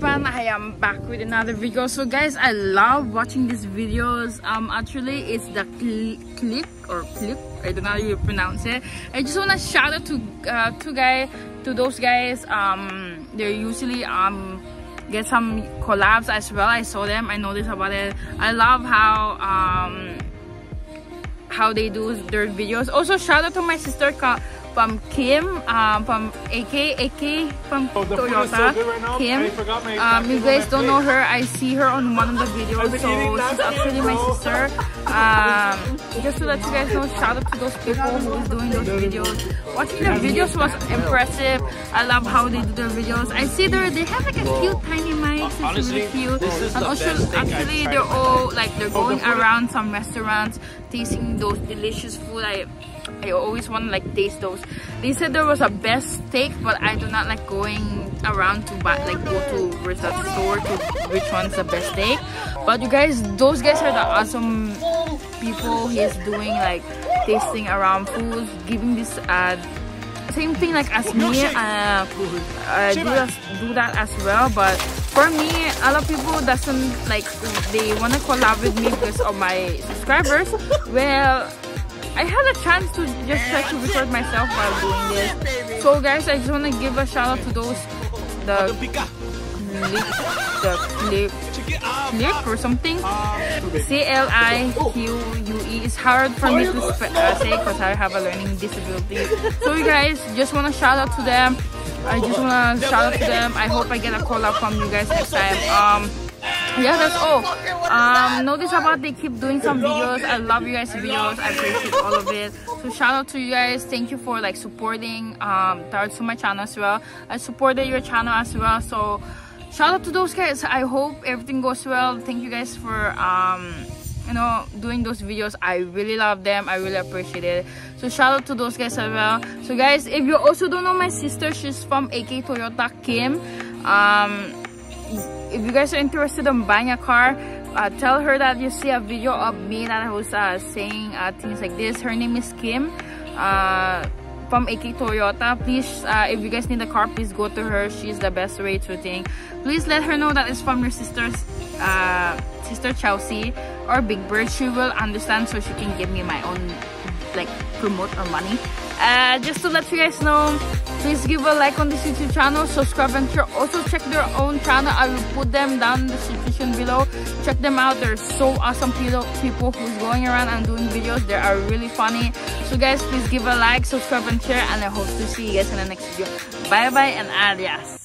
everyone, I am back with another video. So guys, I love watching these videos. Actually it's the clip, I don't know how you pronounce it. I just want to shout out to those guys. They usually get some collabs as well. I saw them, I noticed about it. I love how they do their videos. Also shout out to my sister from Kim, from AK from Toyota. Right Kim, you guys don't know her, I see her on one of the videos, so she's actually my sister. Just to let you guys know, shout out to those people who is doing those videos. Watching their videos was impressive. I love how they do their videos. I see they have like a cute tiny mic, it's really cute. And also actually they're all like, they're going around some restaurants tasting those delicious food. I always want to like taste those. They said there was a best steak, but I do not like going around to buy, like go to where's that store to which one's the best steak. But you guys, those guys are the awesome people. He's doing like tasting around foods, giving this same thing like as me. Do that as well. But for me, a lot of people doesn't like, they want to collab with me because of my subscribers. Well, I had a chance to just try to record myself while doing this. So guys, I just want to give a shout out to those, the clip or something, CLIQUE. It's hard for me to say because I have a learning disability. So you guys, just want to shout out to them. I just want to shout out to them. I hope I get a call up from you guys next time. Yeah, that's all. Notice about they keep doing some videos. I love you guys' videos. I appreciate all of it. So shout out to you guys. Thank you for like supporting towards my channel as well. I supported your channel as well. So shout out to those guys. I hope everything goes well. Thank you guys for you know, doing those videos. I really love them. I really appreciate it. So shout out to those guys as well. So guys, if you also don't know my sister, she's from AK Toyota, Kim. If you guys are interested in buying a car, tell her that you see a video of me that I was saying things like this. Her name is Kim from AK Toyota. Please, if you guys need a car, please go to her. She's the best way to think. Please let her know that it's from your sister's sister Chelsea or Big Bird. She will understand, so she can give me my own like promote or money. Just to let you guys know, please give a like on this YouTube channel, subscribe, and also check their own channel. I will put them down in the description below. Check them out. They're so awesome people who's going around and doing videos. They are really funny. So guys, please give a like, subscribe, and share, and I hope to see you guys in the next video. Bye bye and adios.